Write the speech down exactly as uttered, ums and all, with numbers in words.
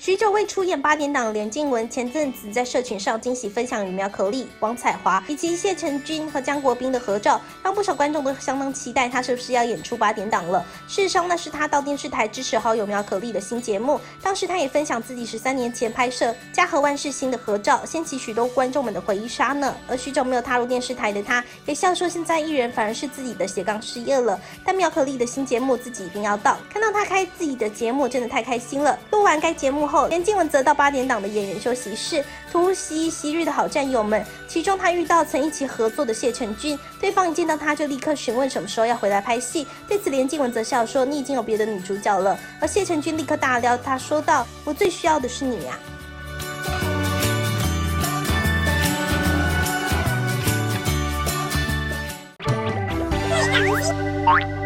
许久未出演八点档的连静雯，前阵子在社群上惊喜分享与苗可丽、王彩华以及谢承君和江国斌的合照，让不少观众都相当期待他是不是要演出八点档了。事实上，那是他到电视台支持好友苗可丽的新节目。当时他也分享自己十三年前拍摄《家和万事兴》的合照，掀起许多观众们的回忆杀呢。而许久没有踏入电视台的他，也笑说现在艺人反而是自己的斜杠事业了。但苗可丽的新节目自己一定要到，看到他开自己的节目真的太开心了。录完该节目后，连静雯则到八点档的演员休息室突袭昔日的好战友们，其中他遇到曾一起合作的谢承君，对方一见到他就立刻询问什么时候要回来拍戏。对此连静雯则笑说你已经有别的女主角了，而谢承君立刻大撩他说道，我最需要的是你啊。 Bye.